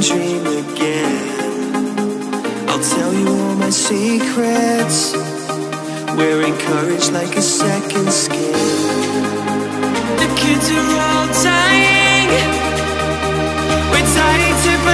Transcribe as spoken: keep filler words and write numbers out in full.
dream again. I'll tell you all my secrets. We're encouraged like a second skin. The kids are all dying. We're dying to